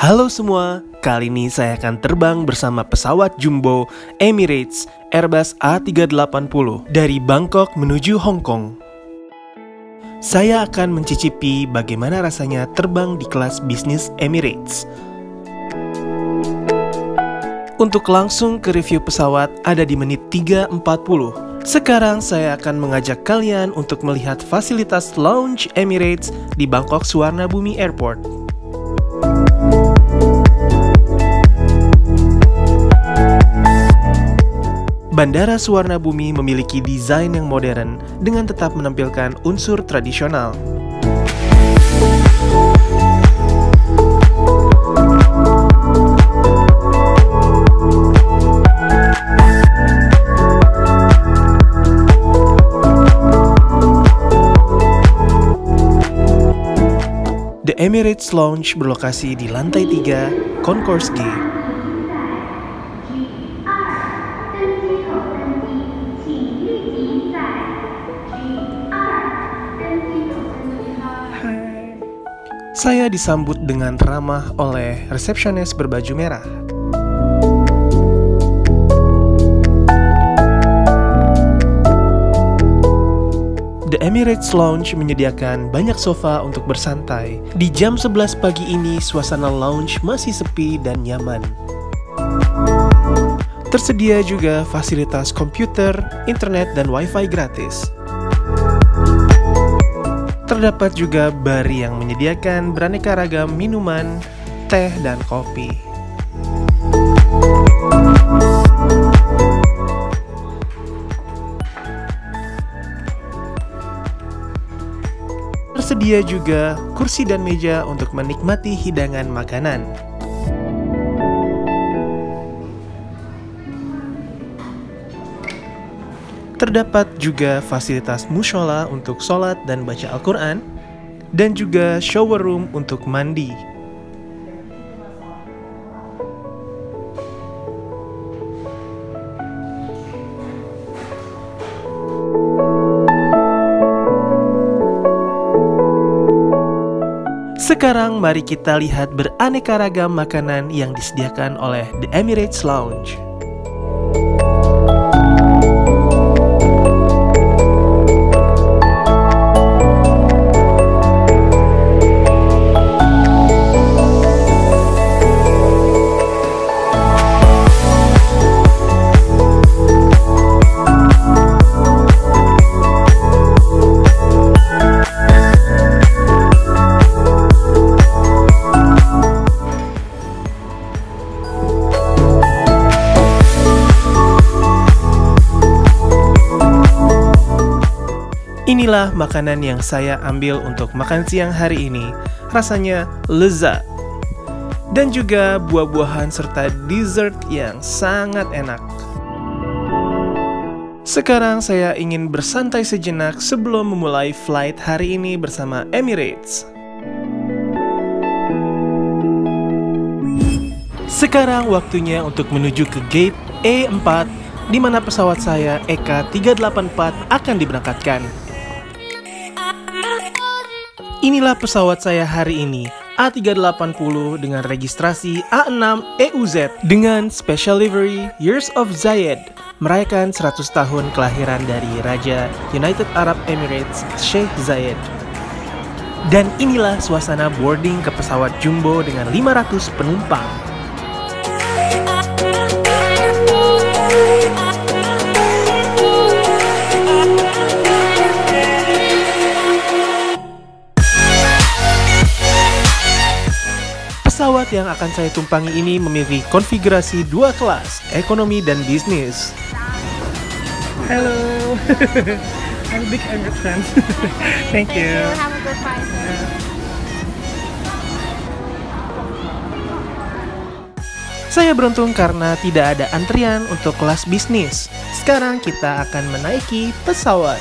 Halo semua, kali ini saya akan terbang bersama pesawat jumbo Emirates Airbus A380 dari Bangkok menuju Hong Kong. Saya akan mencicipi bagaimana rasanya terbang di kelas bisnis Emirates. Untuk langsung ke review pesawat ada di menit 3.40. Sekarang saya akan mengajak kalian untuk melihat fasilitas lounge Emirates di Bangkok Suwarnabhumi Airport. Bandara Suwarnabhumi memiliki desain yang modern dengan tetap menampilkan unsur tradisional. The Emirates Lounge berlokasi di lantai 3, Concourse G. Saya disambut dengan ramah oleh resepsionis berbaju merah. The Emirates Lounge menyediakan banyak sofa untuk bersantai. Di jam 11 pagi ini, suasana lounge masih sepi dan nyaman. Tersedia juga fasilitas komputer, internet, dan wifi gratis. Terdapat juga bar yang menyediakan beraneka ragam minuman, teh, dan kopi. Tersedia juga kursi dan meja untuk menikmati hidangan makanan. Terdapat juga fasilitas mushola untuk sholat dan baca Al-Quran, dan juga shower room untuk mandi. Sekarang mari kita lihat beraneka ragam makanan yang disediakan oleh The Emirates Lounge. Inilah makanan yang saya ambil untuk makan siang hari ini. Rasanya lezat. Dan juga buah-buahan serta dessert yang sangat enak. Sekarang saya ingin bersantai sejenak sebelum memulai flight hari ini bersama Emirates. Sekarang waktunya untuk menuju ke gate E4, di mana pesawat saya EK384 akan diberangkatkan. Inilah pesawat saya hari ini, A380 dengan registrasi A6EUZ dengan special livery Years of Zayed, merayakan 100 tahun kelahiran dari Raja United Arab Emirates Sheikh Zayed. Dan inilah suasana boarding ke pesawat jumbo dengan 500 penumpang. Pesawat yang akan saya tumpangi ini memiliki konfigurasi dua kelas, ekonomi dan bisnis. Hello, I'm a big Emirates fan. Thank you. Have a good flight. Saya beruntung karena tidak ada antrian untuk kelas bisnis. Sekarang kita akan menaiki pesawat.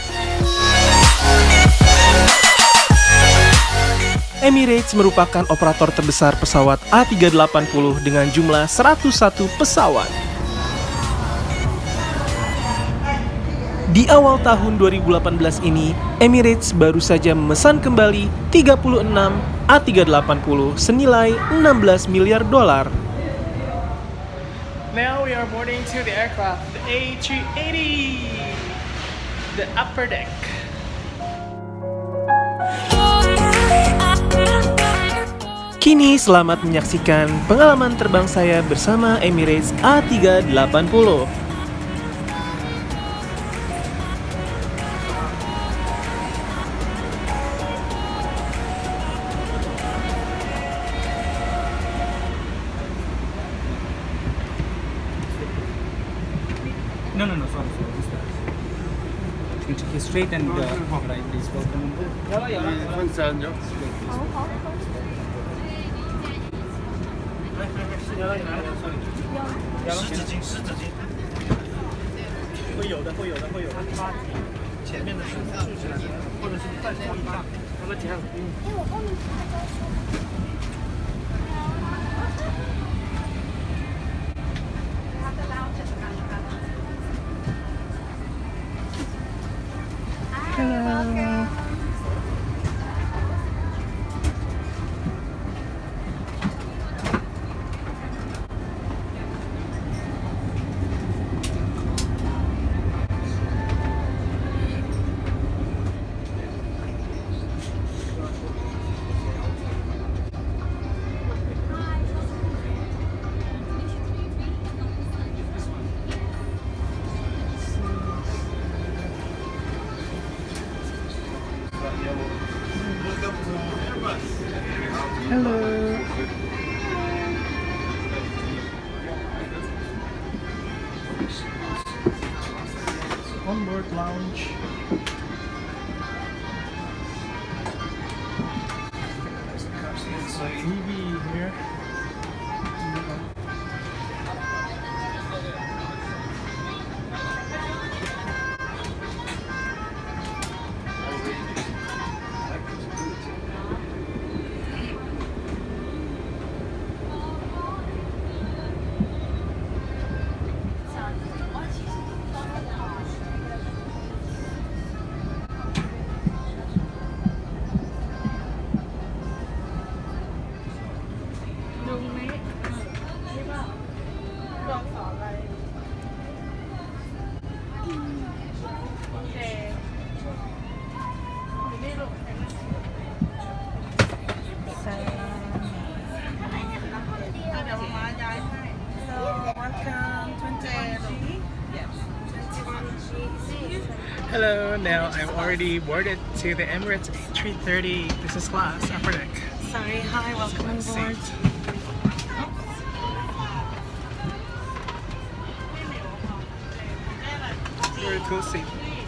Emirates merupakan operator terbesar pesawat A380 dengan jumlah 101 pesawat. Di awal tahun 2018 ini, Emirates baru saja memesan kembali 36 A380 senilai 16 miliar dolar. Now we are boarding to the aircraft, the A380, the upper deck. Kini selamat menyaksikan pengalaman terbang saya bersama Emirates A380. No, sorry. You take it straight and right, please. Welcome. Hello. Onboard lounge. TV here. Hello, now I'm already boarded to the Emirates A330 business class upper deck. Sorry, hi, welcome on board. Very cool seat.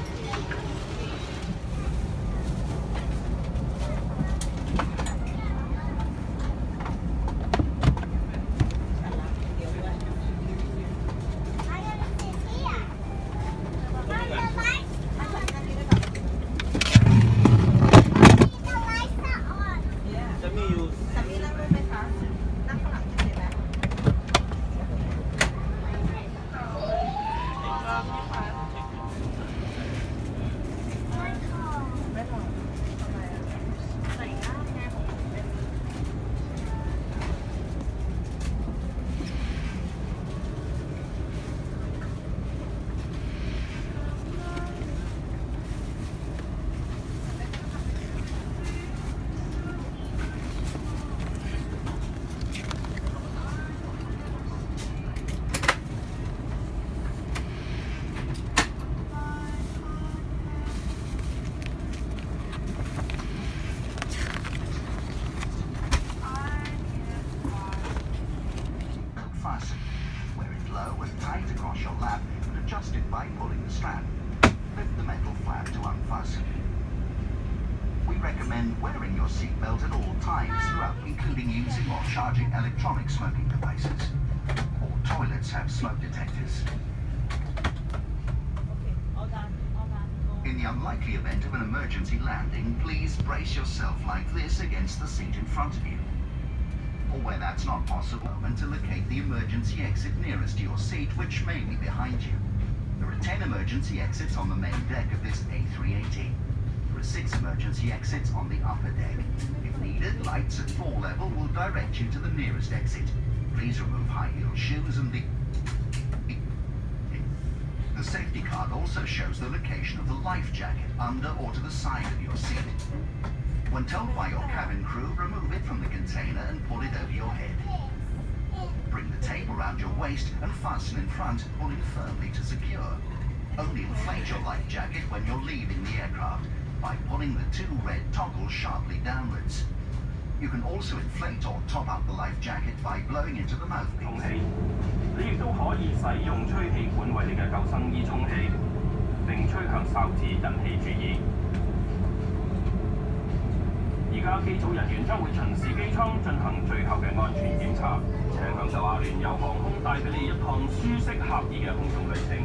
by pulling the strap. Lift the metal flap to unfasten. We recommend wearing your seatbelt at all times throughout, including using or charging electronic smoking devices. All toilets have smoke detectors. In the unlikely event of an emergency landing, please brace yourself like this against the seat in front of you. Or where that's not possible, and to locate the emergency exit nearest to your seat, which may be behind you. There are 10 emergency exits on the main deck of this A380. There are 6 emergency exits on the upper deck. If needed, lights at floor level will direct you to the nearest exit. Please remove high-heeled shoes and the safety card also shows the location of the life jacket under or to the side of your seat. When told by your cabin crew, remove it from the container and pull it over your head. Bring the tape around your waist and fasten in front, pulling firmly to secure. Only inflate your life jacket when you're leaving the aircraft by pulling the 2 red toggles sharply downwards. You can also inflate or top up the life jacket by blowing into the mouthpiece. 你亦都可以使用吹氣管為你嘅救生衣充氣，並吹強哨子引起注意。而家機組人員將會巡視機艙進行最後嘅安全檢查，請享受阿聯酋航空帶俾你一趟舒適合意嘅空中旅程。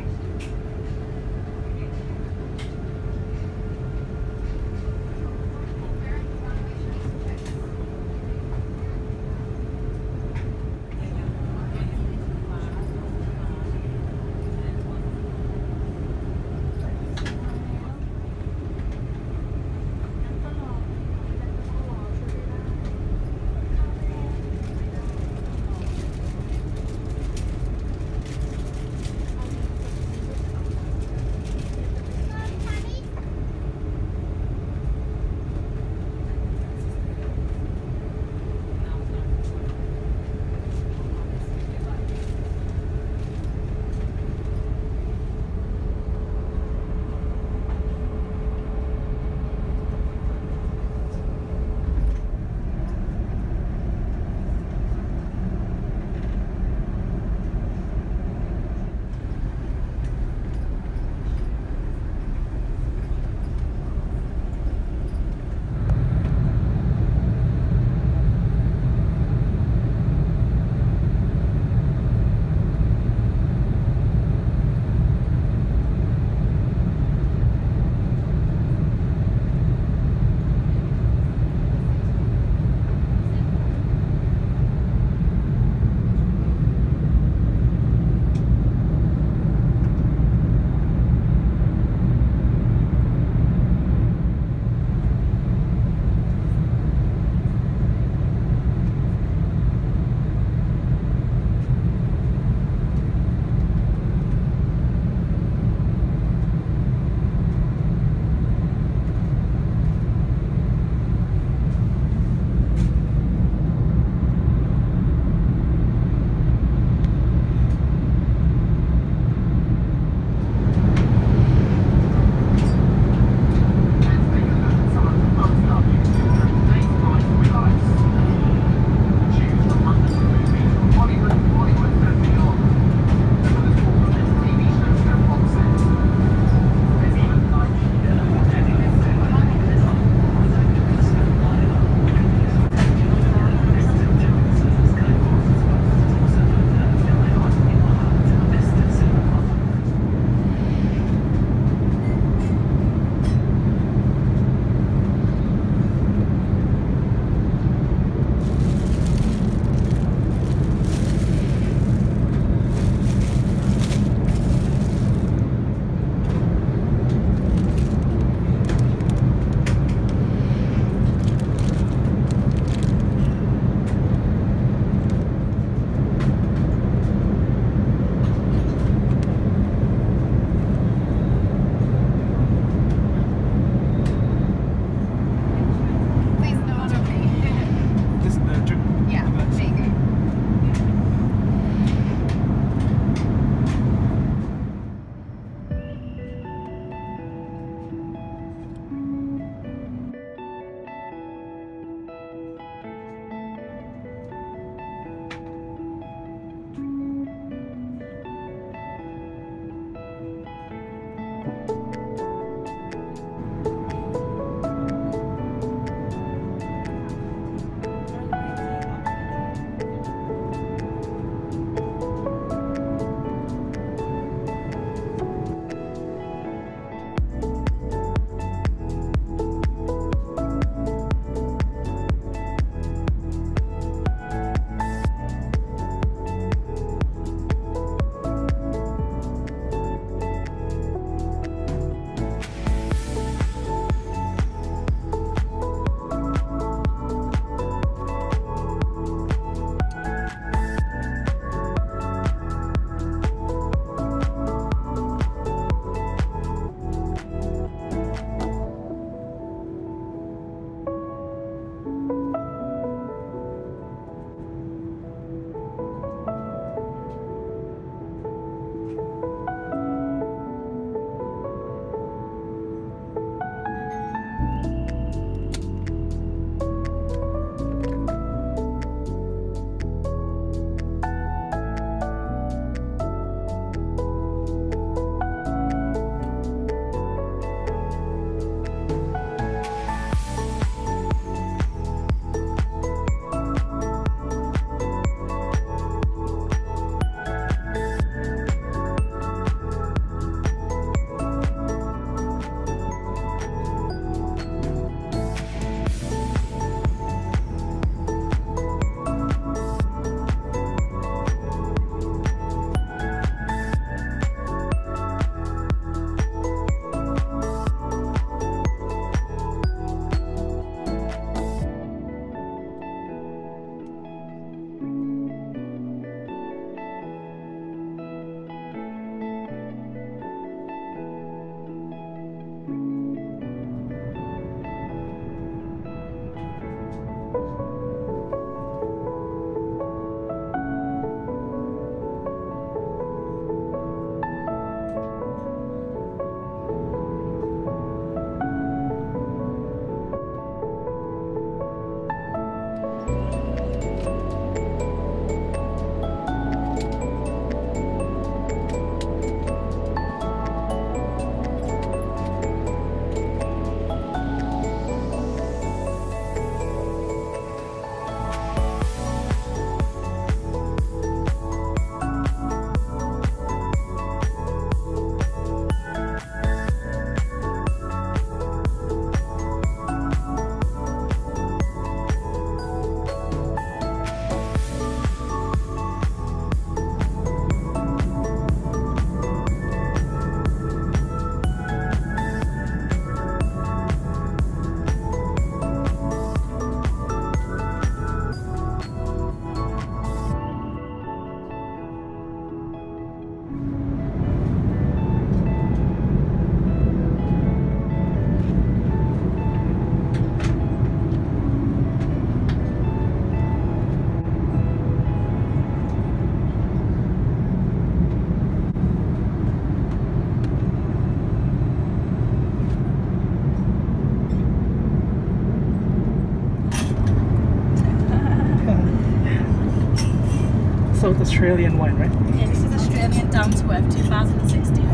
South Australian wine, right? Yeah, this is Australian Down to Earth 2016.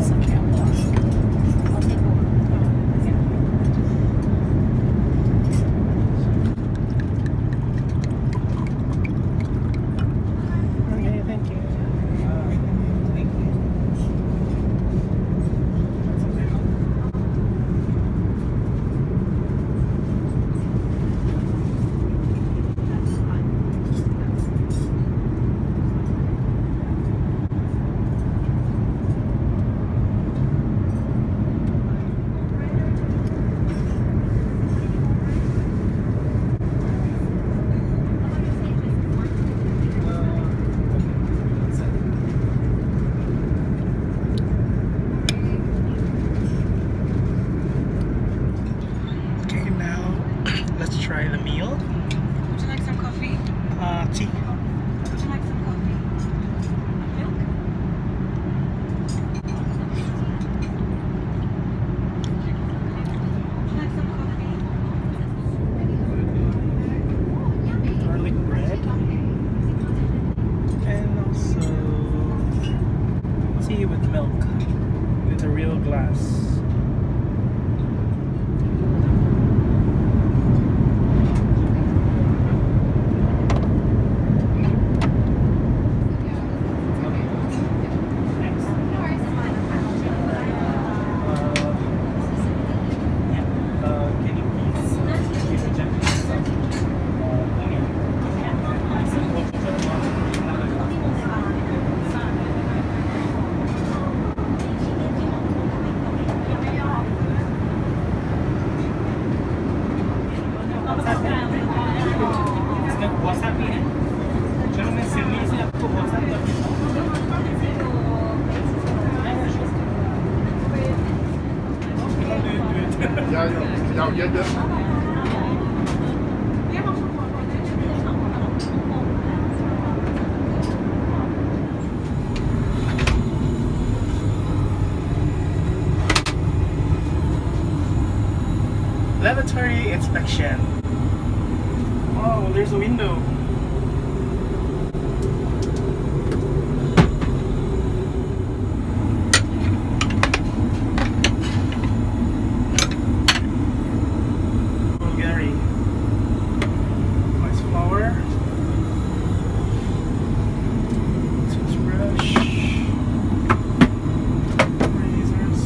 Okay, thank you. Okay, now let's try the meal. Would you like some coffee? Tea. Would you like some coffee? Milk? Would you like some coffee? Garlic bread, and also tea with milk with a real glass. Can you please give a Japanese onion? इसमें WhatsApp भी है। चलो मैं Sydney से आपको WhatsApp कर देता हूँ। Lavatory inspection. Oh, there's a window. Bulgari. Nice flower. Toothbrush. Razors.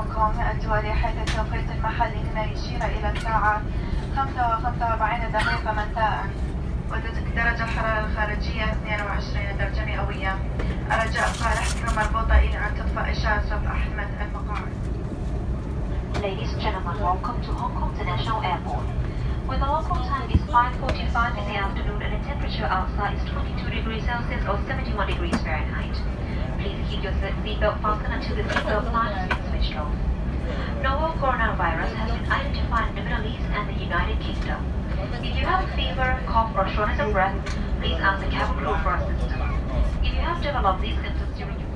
قومي الدولي، حيث التوقيت المحلي هنا يشير إلى الساعة 5:45 دقيقة مساء، ودرجة الحرارة الخارجية 22 درجة مئوية. الرجاء إبقاء الأحذية مربوطة إلى أن تطفأ إشارة رفع أحمد المقاعد. Ladies and gentlemen, welcome to Hong Kong International Airport. When the local time is 5:45 in the afternoon and the temperature outside is 22 degrees Celsius or 71 degrees Fahrenheit. Please keep your seatbelt fastened until the seatbelt sign has been switched off. Novel coronavirus has been identified in the Middle East and the United Kingdom. If you have a fever, cough or shortness of breath, please ask the cabin crew for assistance. If you have developed these symptoms during your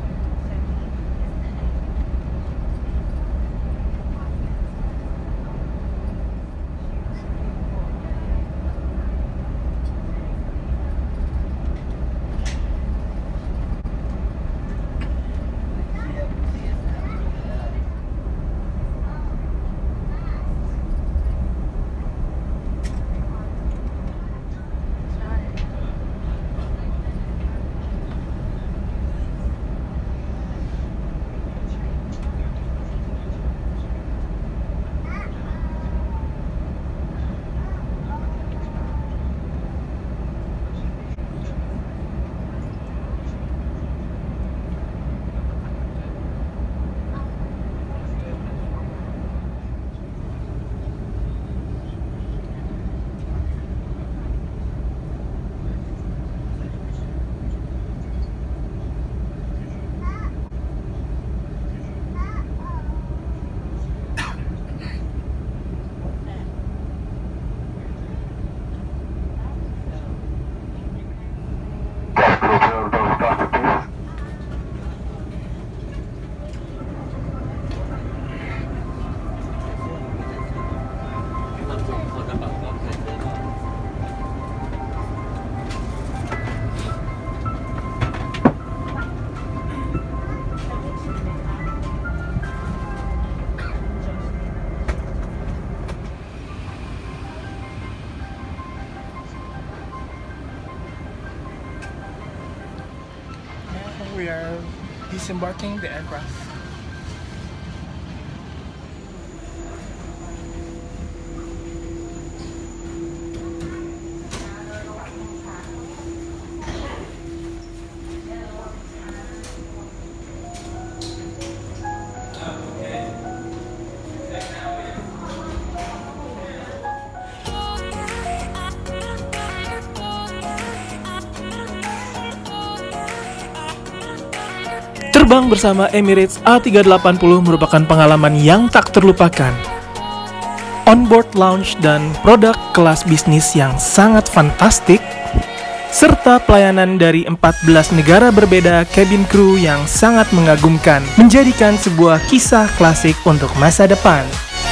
We are disembarking the aircraft. Terbang bersama Emirates A380 merupakan pengalaman yang tak terlupakan. Onboard lounge dan produk kelas bisnis yang sangat fantastik, serta pelayanan dari 14 negara berbeda cabin crew yang sangat mengagumkan, menjadikan sebuah kisah klasik untuk masa depan.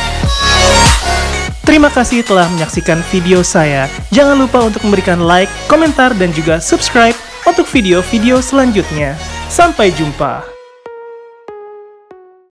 Terima kasih telah menyaksikan video saya. Jangan lupa untuk memberikan like, komentar, dan juga subscribe untuk video-video selanjutnya. Sampai jumpa.